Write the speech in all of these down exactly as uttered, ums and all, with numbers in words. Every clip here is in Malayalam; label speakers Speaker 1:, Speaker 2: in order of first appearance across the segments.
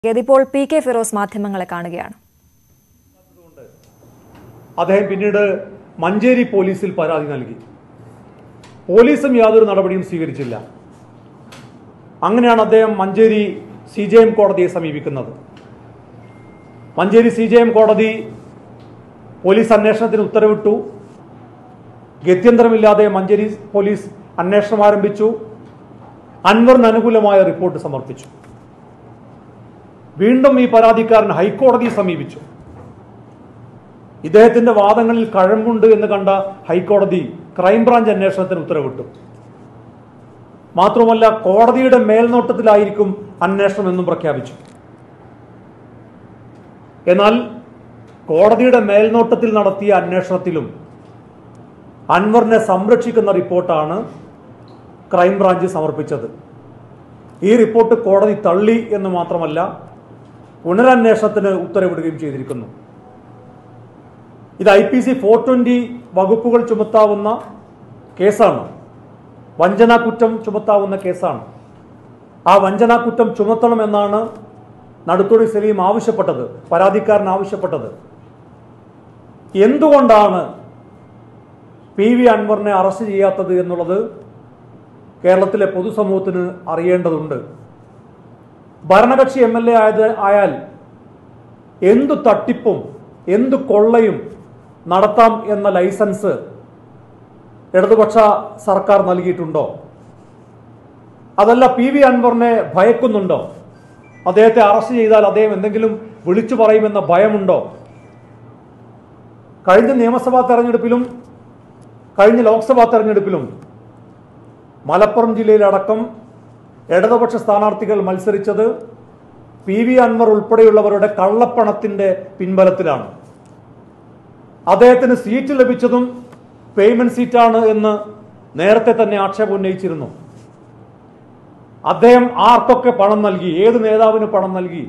Speaker 1: ഇപ്പോൾ പി കെ ഫിറോസ് മാധ്യമങ്ങളെ കാണുകയാണ്.
Speaker 2: അദ്ദേഹം പിന്നീട് മഞ്ചേരി പോലീസിൽ പരാതി നൽകി. പോലീസും യാതൊരു നടപടിയും സ്വീകരിച്ചില്ല. അങ്ങനെയാണ് അദ്ദേഹം മഞ്ചേരി സി ജെ എം കോടതിയെ സമീപിക്കുന്നത്. മഞ്ചേരി സി ജെ എം കോടതി പോലീസ് അന്വേഷണത്തിന് ഉത്തരവിട്ടു. ഗത്യന്തരമില്ലാതെ മഞ്ചേരി പോലീസ് അന്വേഷണം ആരംഭിച്ചു. അൻവറിന് അനുകൂലമായ റിപ്പോർട്ട് സമർപ്പിച്ചു. വീണ്ടും ഈ പരാതിക്കാരൻ ഹൈക്കോടതിയെ സമീപിച്ചു. ഇദ്ദേഹത്തിന്റെ വാദങ്ങളിൽ കഴമ്പുണ്ട് എന്ന് കണ്ട ഹൈക്കോടതി ക്രൈംബ്രാഞ്ച് അന്വേഷണത്തിന് ഉത്തരവിട്ടു. മാത്രമല്ല, കോടതിയുടെ മേൽനോട്ടത്തിലായിരിക്കും അന്വേഷണം എന്നും പ്രഖ്യാപിച്ചു. എന്നാൽ കോടതിയുടെ മേൽനോട്ടത്തിൽ നടത്തിയ അന്വേഷണത്തിലും അൻവറിനെ സംരക്ഷിക്കുന്ന റിപ്പോർട്ടാണ് ക്രൈംബ്രാഞ്ച് സമർപ്പിച്ചത്. ഈ റിപ്പോർട്ട് കോടതി തള്ളി എന്ന് മാത്രമല്ല, പുനരന്വേഷണത്തിന് ഉത്തരവിടുകയും ചെയ്തിരിക്കുന്നു. ഇത് I P C four twenty വകുപ്പുകൾ ചുമത്താവുന്ന കേസാണ്. വഞ്ചനാ കുറ്റം ചുമത്താവുന്ന കേസാണ്. ആ വഞ്ചനാ കുറ്റം ചുമത്തണമെന്നാണ് നടുത്തോടി സലീം ആവശ്യപ്പെട്ടത്, പരാതിക്കാരൻ ആവശ്യപ്പെട്ടത്. എന്തുകൊണ്ടാണ് പി വി അൻവറിനെ അറസ്റ്റ് ചെയ്യാത്തത് എന്നുള്ളത് കേരളത്തിലെ പൊതുസമൂഹത്തിന് അറിയേണ്ടതുണ്ട്. ഭരണകക്ഷി എം എൽ എ ആയത് ആയാൽ എന്തു തട്ടിപ്പും എന്തു കൊള്ളയും നടത്താം എന്ന ലൈസൻസ് ഇടതുപക്ഷ സർക്കാർ നൽകിയിട്ടുണ്ടോ? അതല്ല, പി വി അൻവറിനെ ഭയക്കുന്നുണ്ടോ? അദ്ദേഹത്തെ അറസ്റ്റ് ചെയ്താൽ അദ്ദേഹം എന്തെങ്കിലും വിളിച്ചു പറയുമെന്ന ഭയമുണ്ടോ? കഴിഞ്ഞ നിയമസഭാ തെരഞ്ഞെടുപ്പിലും കഴിഞ്ഞ ലോക്സഭാ തെരഞ്ഞെടുപ്പിലും മലപ്പുറം ജില്ലയിലടക്കം ഇടതുപക്ഷ സ്ഥാനാർത്ഥികൾ മത്സരിച്ചത് പി വി അൻവർ ഉൾപ്പെടെയുള്ളവരുടെ കള്ളപ്പണത്തിന്റെ പിൻബലത്തിലാണ്. അദ്ദേഹത്തിന് സീറ്റ് ലഭിച്ചതും പേയ്മെന്റ് സീറ്റാണ് എന്ന് നേരത്തെ തന്നെ ആക്ഷേപം ഉന്നയിച്ചിരുന്നു. അദ്ദേഹം ആർക്കൊക്കെ പണം നൽകി, ഏത് നേതാവിന് പണം നൽകി,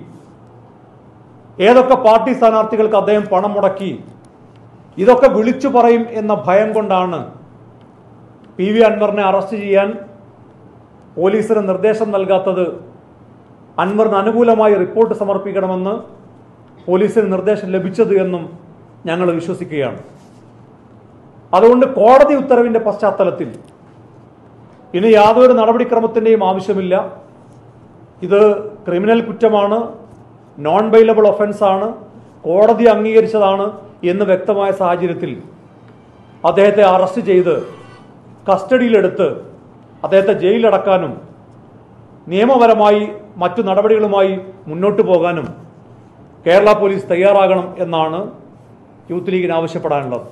Speaker 2: ഏതൊക്കെ പാർട്ടി സ്ഥാനാർത്ഥികൾക്ക് അദ്ദേഹം പണം മുടക്കി, ഇതൊക്കെ വിളിച്ചു പറയും എന്ന ഭയം കൊണ്ടാണ് പി വി അൻവറിനെ അറസ്റ്റ് ചെയ്യാൻ പോലീസിന് നിർദ്ദേശം നൽകാത്തത്. അൻവറിന് അനുകൂലമായി റിപ്പോർട്ട് സമർപ്പിക്കണമെന്ന് പോലീസിന് നിർദ്ദേശം ലഭിച്ചത് എന്നും ഞങ്ങൾ വിശ്വസിക്കുകയാണ്. അതുകൊണ്ട് കോടതി ഉത്തരവിന്റെ പശ്ചാത്തലത്തിൽ ഇനി യാതൊരു നടപടിക്രമത്തിന്റെയും ആവശ്യമില്ല. ഇത് ക്രിമിനൽ കുറ്റമാണ്, നോൺ ബെയിലബിൾ ഒഫൻസ് ആണ്, കോടതി അംഗീകരിച്ചതാണ് എന്ന് വ്യക്തമായ സാഹചര്യത്തിൽ അദ്ദേഹത്തെ അറസ്റ്റ് ചെയ്ത് കസ്റ്റഡിയിലെടുത്ത് അദ്ദേഹത്തെ ജയിലിലടക്കാനും നിയമപരമായി മറ്റു നടപടികളുമായി മുന്നോട്ട് പോകാനും കേരള പോലീസ് തയ്യാറാകണം എന്നാണ് യൂത്ത് ലീഗിന് ആവശ്യപ്പെടാനുള്ളത്.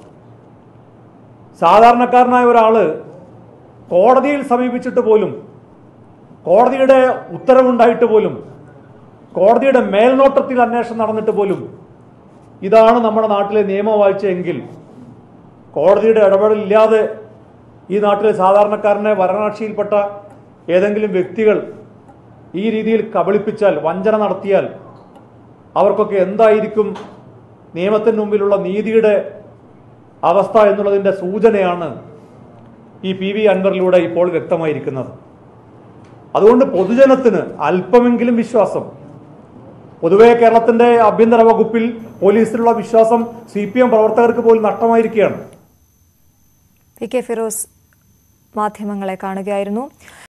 Speaker 2: സാധാരണക്കാരനായ ഒരാള് കോടതിയിൽ സമീപിച്ചിട്ട് പോലും, കോടതിയുടെ ഉത്തരവുണ്ടായിട്ട് പോലും, കോടതിയുടെ മേൽനോട്ടത്തിൽ അന്വേഷണം നടന്നിട്ട് പോലും ഇതാണ് നമ്മുടെ നാട്ടിലെ നിയമവാഴ്ചയെങ്കിൽ കോടതിയുടെ ഇടപെടലില്ലാതെ ഈ നാട്ടിലെ സാധാരണക്കാരനെ ഭരണകക്ഷിയിൽപ്പെട്ട ഏതെങ്കിലും വ്യക്തികൾ ഈ രീതിയിൽ കബളിപ്പിച്ചാൽ, വഞ്ചന നടത്തിയാൽ അവർക്കൊക്കെ എന്തായിരിക്കും നിയമത്തിന് മുമ്പിലുള്ള നീതിയുടെ അവസ്ഥ എന്നുള്ളതിൻ്റെ സൂചനയാണ് ഈ പി വി അൻവറിലൂടെ ഇപ്പോൾ വ്യക്തമായിരിക്കുന്നത്. അതുകൊണ്ട് പൊതുജനത്തിന് അല്പമെങ്കിലും വിശ്വാസം, പൊതുവെ കേരളത്തിന്റെ ആഭ്യന്തര വകുപ്പിൽ പോലീസിലുള്ള വിശ്വാസം സി പി എം പ്രവർത്തകർക്ക് പോലും നഷ്ടമായിരിക്കുകയാണ്.
Speaker 1: പി കെ ഫിറോസ് മാധ്യമങ്ങളെ കാണുകയായിരുന്നു.